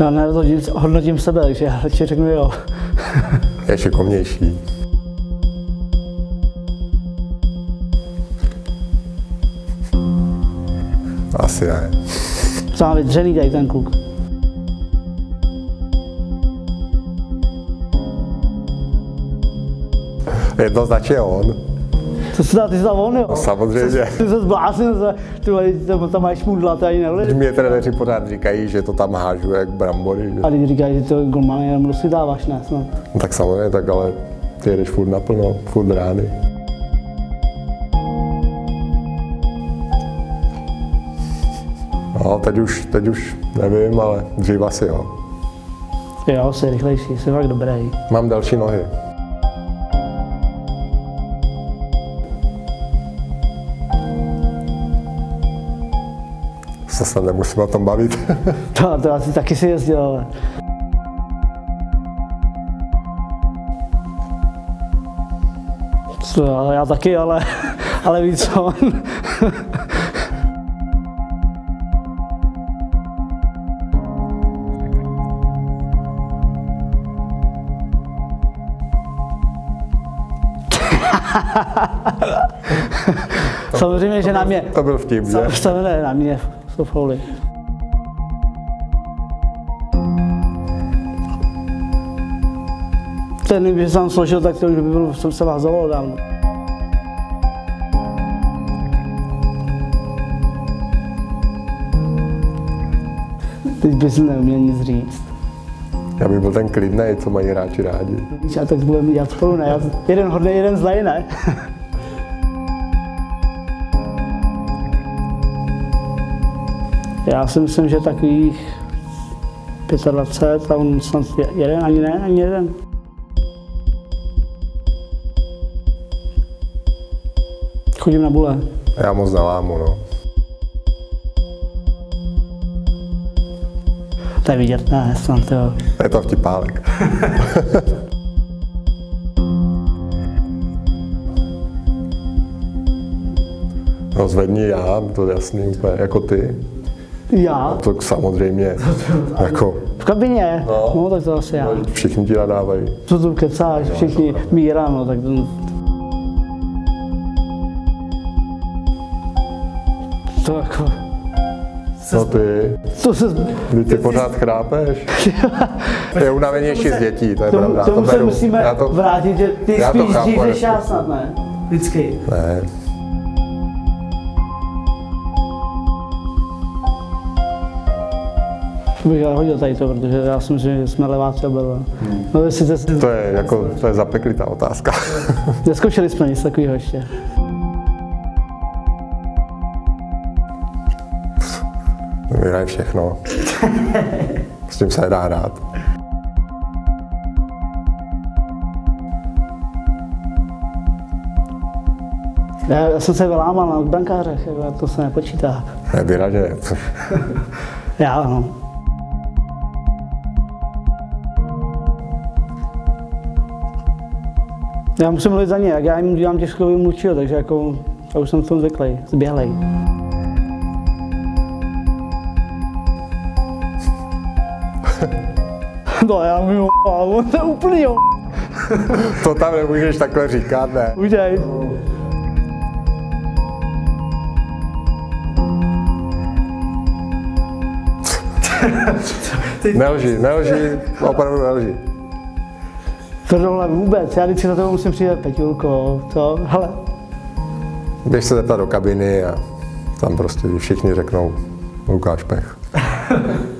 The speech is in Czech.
Já hodnotím sebe, takže já radši řeknu jo. Je šikovnější. Asi ne. Co má vydřený tady ten kluk? Jednoznačně on. Co se dá, ty jsi tam on, jo? No, samozřejmě. Ty se zbláznil, ty tam máš šmudla, to ani nevlíš. Mě trenéři pořád říkají, že to tam hážu jak brambory. Že? A když říkají, že to golman jenom rozchytáváš, ne? Snad. No, tak samozřejmě, tak ale ty jedeš furt naplno, furt rány. No, teď už nevím, ale dřív asi jo. Jo, jsi rychlejší, jsi fakt dobrý. Mám další nohy. Se snad nemusím o tom bavit. To asi taky si jezdil, ale... Co, ale já taky, ale víc on. Samozřejmě, že na mě... To byl vtip, že? Samozřejmě na mě jsou fauly. Ten, kdyby se tam složil, tak to už by bylo, se vázalo dávno. Teď bys neuměl nic říct. Já bych byl ten klidnej, co mají hráči rádi. A tak budeme dělat spolu, ne? Jeden hodnej, jeden zlej, ne? Já si myslím, že takových 25 a on snad jeden, ani jeden. Chodím na bule. Já moc nelámu, no. To je vidět, ne, snad jo. Je to vtipálek. No zvedni já, to je jasný úplně, jako ty. Já? To samozřejmě, jako... V kabině? No tak to asi já. Všichni ti nadávají. Co tu kecáš, všichni Míra, no tak to jako... No ty, ty pořád chrápeš. Je unavenější z dětí, to je pravda. Tomu se musíme vrátit, že ty spíš dřív než já snad, ne? Vždycky. Ne. Bych hodil tady to, protože já si myslím, že jsme leváci oba. No, to je zapeklitá otázka. Neskoušeli jsme nic takového ještě. Vyhraje všechno. S tím se nedá hrát. Já jsem se vylámal na brankářech, to se nepočítá. Vyhraje. Já ano. Já musím mluvit za ně, jak já jim dělám těžkový mluvčího, takže jako, já už jsem v tom zvyklý, zběhlej. No já mluvím on to je úplný jo. To tam nemůžeš takhle říkat, ne? Můžeš. Nelži, opravdu nelži. Tohle vůbec, já vždycky za tebou musím přijít Peťulko, co? Hele. Běž se zeptat do kabiny a tam prostě všichni řeknou Lukáš Pech.